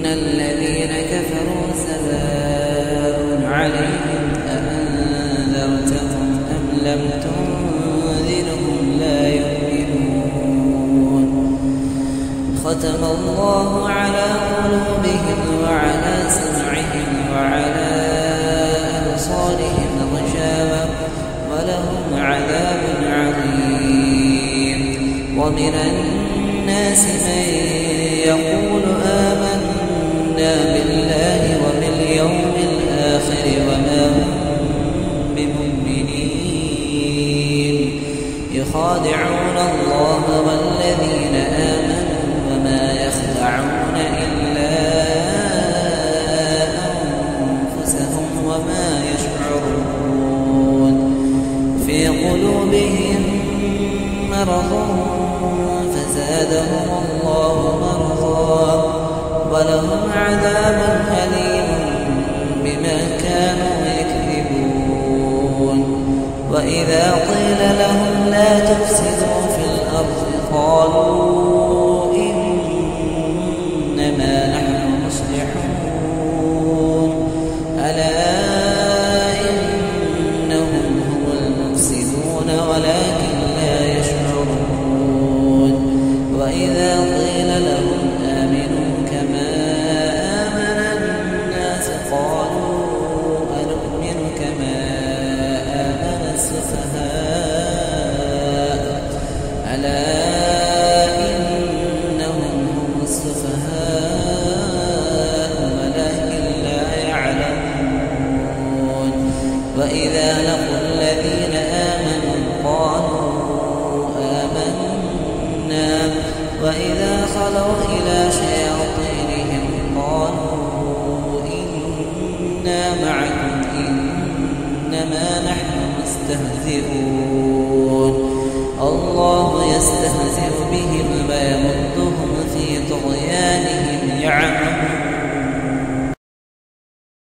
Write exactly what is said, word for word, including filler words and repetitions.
الذين كفروا سواء عليهم أأنذرتهم أم لم تنذرهم لا يؤمنون ختم الله على قلوبهم وعلى سمعهم وعلى أبصارهم غشاوة ولهم عذاب عظيم ومن الناس من يقول آمنا بالله وباليوم الآخر وما هم بمؤمنين يخادعون الله والذين آمنوا وما يخدعون إلا أنفسهم وما يشعرون في قلوبهم مرض فزادهم الله مرضا ولهم عذاب أليم بما كانوا يكذبون وإذا قيل لهم لا تفسدوا في الأرض قالوا إنما نحن مصلحون ألا إنهم هم المفسدون ولكن لا يشعرون وإذا قيل لهم آمنوا كما آمن الناس قالوا أنؤمن كما آمن السفهاء ألا إنهم هم السفهاء ولكن لا يعلمون وإذا لقوا الذين آمنوا قالوا آمنا وإذا خلوا إلى شياطينهم قالوا إنا معكم إنما نحن مستهزئون الله يستهزئ بهم ويمدهم في طغيانهم يعمهون